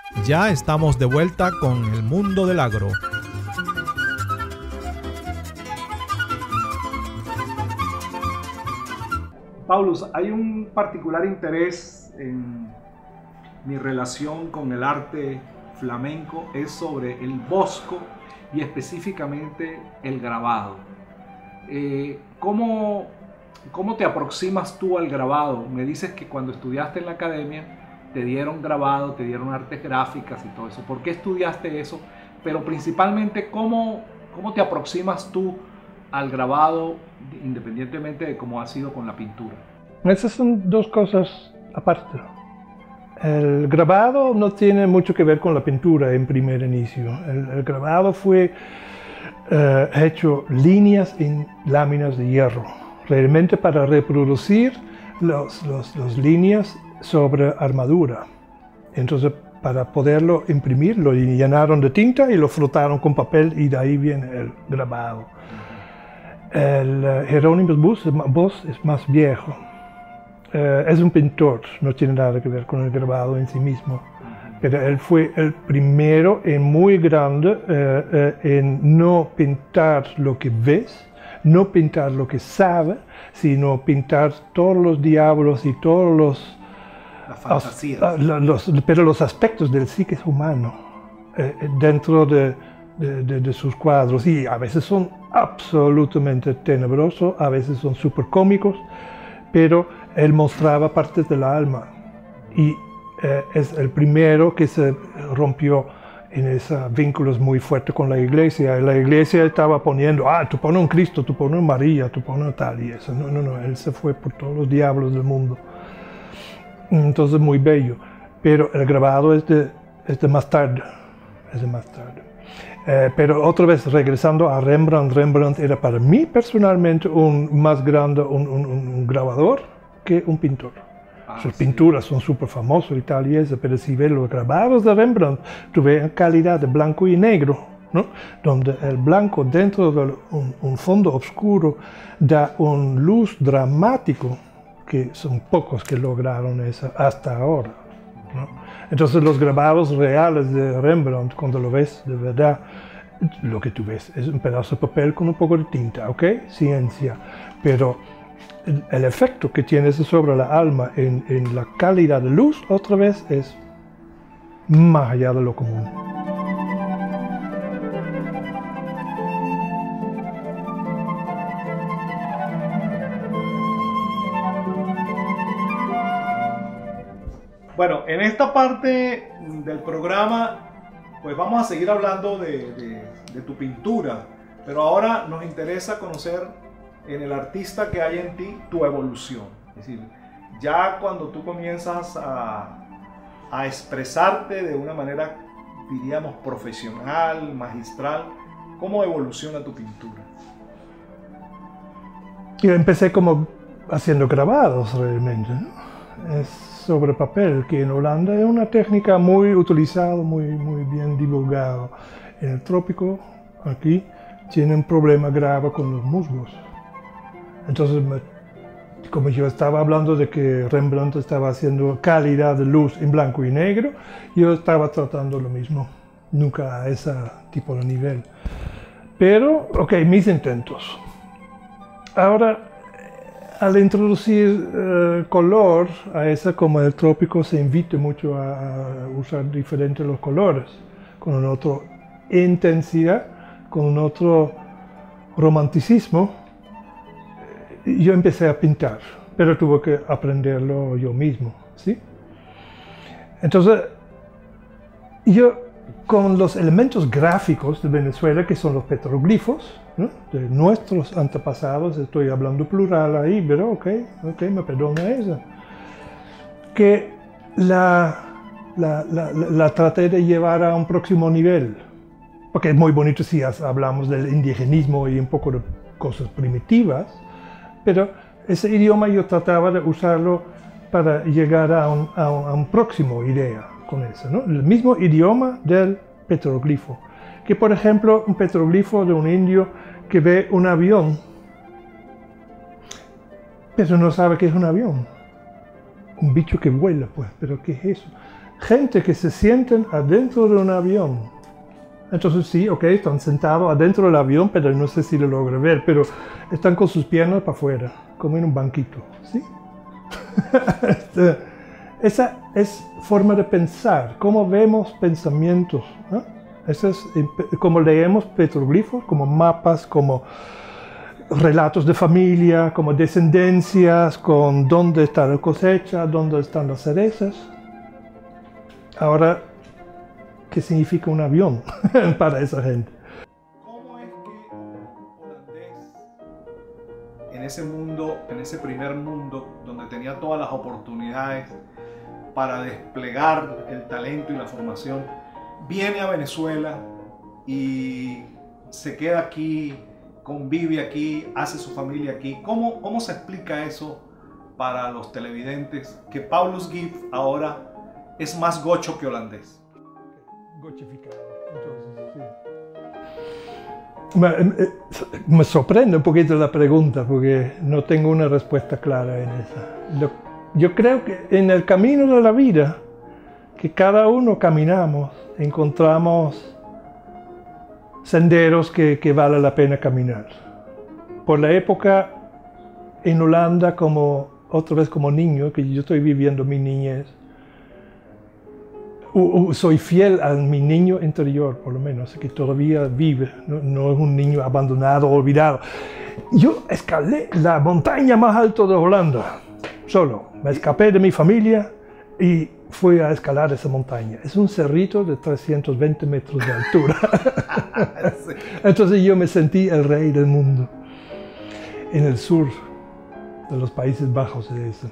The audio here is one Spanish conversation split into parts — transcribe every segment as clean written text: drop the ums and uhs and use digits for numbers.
Ya estamos de vuelta con el mundo del agro. Paulus, hay un particular interés en mi relación con el arte flamenco, es sobre el bosco y específicamente el grabado. ¿Cómo te aproximas tú al grabado? Me dices que cuando estudiaste en la academia te dieron grabado, te dieron artes gráficas y todo eso. ¿Por qué estudiaste eso? Pero principalmente, ¿cómo te aproximas tú al grabado, independientemente de cómo ha sido con la pintura? Esas son dos cosas aparte. El grabado no tiene mucho que ver con la pintura en primer inicio. El grabado fue hecho líneas en láminas de hierro, realmente para reproducir las líneas sobre armadura. Entonces, para poderlo imprimir, lo llenaron de tinta y lo frotaron con papel y de ahí viene el grabado. El Jerónimo Bosch es más viejo. Es un pintor, no tiene nada que ver con el grabado en sí mismo, pero él fue el primero y muy grande en no pintar lo que ves, no pintar lo que sabe, sino pintar todos los diablos y todos los aspectos del psique humano dentro de sus cuadros, y a veces son absolutamente tenebrosos, a veces son súper cómicos, pero él mostraba partes del alma y es el primero que se rompió en esos vínculos muy fuertes con la iglesia. La iglesia estaba poniendo, tú pones un Cristo, tú pones María, tú pones tal y eso. No, él se fue por todos los diablos del mundo. Entonces muy bello, pero el grabado es de más tarde, pero otra vez regresando a Rembrandt era para mí personalmente más grande un grabador que un pintor. Sus pinturas son súper famosas y tal y eso, pero si ves los grabados de Rembrandt, tú ves calidad de blanco y negro, ¿no? Donde el blanco dentro de un fondo oscuro da un luz dramático, que son pocos que lograron eso hasta ahora, ¿no? Entonces los grabados reales de Rembrandt, cuando lo ves de verdad, lo que tú ves es un pedazo de papel con un poco de tinta, ¿ok? Ciencia, pero el efecto que tiene eso sobre la alma en la calidad de luz, otra vez, es más allá de lo común. Bueno, en esta parte del programa, pues vamos a seguir hablando de tu pintura, pero ahora nos interesa conocer en el artista que hay en ti tu evolución. Es decir, ya cuando tú comienzas a expresarte de una manera, diríamos, profesional, magistral, ¿cómo evoluciona tu pintura? Yo empecé como haciendo grabados realmente, ¿no? Es sobre papel, que en Holanda es una técnica muy utilizada, muy bien divulgada. En el trópico, aquí, tiene un problema grave con los musgos. Entonces, como yo estaba hablando de que Rembrandt estaba haciendo calidad de luz en blanco y negro, yo estaba tratando lo mismo, nunca a ese tipo de nivel. Pero, mis intentos. Ahora, al introducir color a esa, como el trópico se invita mucho a usar diferentes los colores, con una otra intensidad, con un otro romanticismo, yo empecé a pintar, pero tuve que aprenderlo yo mismo, ¿sí? Entonces, yo con los elementos gráficos de Venezuela, que son los petroglifos, ¿no? De nuestros antepasados, estoy hablando plural ahí, pero ok, me perdona eso, que la traté de llevar a un próximo nivel, porque es muy bonito si hablamos del indigenismo y un poco de cosas primitivas, pero ese idioma yo trataba de usarlo para llegar a un próximo idea con eso, ¿no? El mismo idioma del petroglifo. Que por ejemplo, un petroglifo de un indio que ve un avión, pero no sabe qué es un avión. Un bicho que vuela, pues, pero ¿qué es eso? gente que se sienten adentro de un avión. Entonces sí, ok, están sentados adentro del avión, pero no sé si lo logro ver, pero están con sus piernas para afuera, como en un banquito, ¿sí? Esa es forma de pensar, cómo vemos pensamientos, ¿no? Eso es como leemos petroglifos, como mapas, como relatos de familia, como descendencias, con dónde está la cosecha, dónde están las cerezas. Ahora, ¿qué significa un avión para esa gente? ¿Cómo es que holandés, en ese mundo, en ese primer mundo, donde tenía todas las oportunidades para desplegar el talento y la formación, viene a Venezuela y se queda aquí, convive aquí, hace su familia aquí? ¿Cómo se explica eso para los televidentes, que Paulus Gift ahora es más gocho que holandés? Gochificado, entonces, sí. Me sorprende un poquito la pregunta porque no tengo una respuesta clara en esa. Yo creo que en el camino de la vida, que cada uno caminamos, encontramos senderos que vale la pena caminar. Por la época en Holanda, otra vez como niño, que yo estoy viviendo mi niñez, soy fiel a mi niño interior, por lo menos, que todavía vive, no es un niño abandonado, olvidado. Yo escalé la montaña más alta de Holanda, solo. Me escapé de mi familia y fui a escalar esa montaña. Es un cerrito de 320 metros de altura. Entonces yo me sentí el rey del mundo, en el sur de los Países Bajos de eso.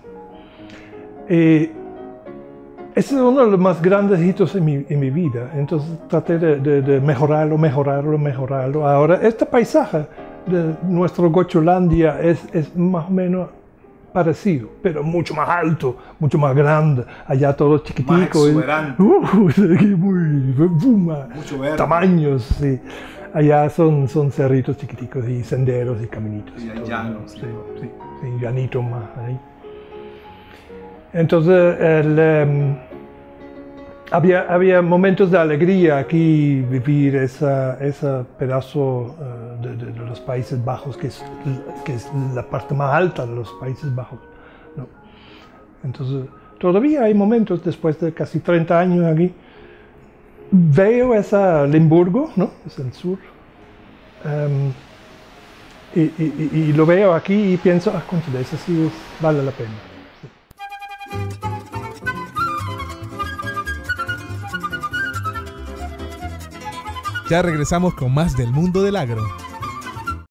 Ese es uno de los más grandes hitos en mi vida. Entonces traté de mejorarlo. Ahora, este paisaje de nuestro Gocholandia es más o menos parecido, pero mucho más alto, mucho más grande. Allá todo chiquitico. Más exuberante. Mucho verde. Tamaños, sí. Allá son cerritos chiquiticos y senderos y caminitos. Y hay llanos. Sí, llanitos más ahí. Entonces, había momentos de alegría aquí, vivir ese pedazo de los Países Bajos, que es la parte más alta de los Países Bajos, ¿no? Entonces, todavía hay momentos, después de casi 30 años aquí, veo esa Limburgo, ¿no? Es el sur, y lo veo aquí y pienso, concha, eso sí vale la pena. Ya regresamos con más del mundo del agro.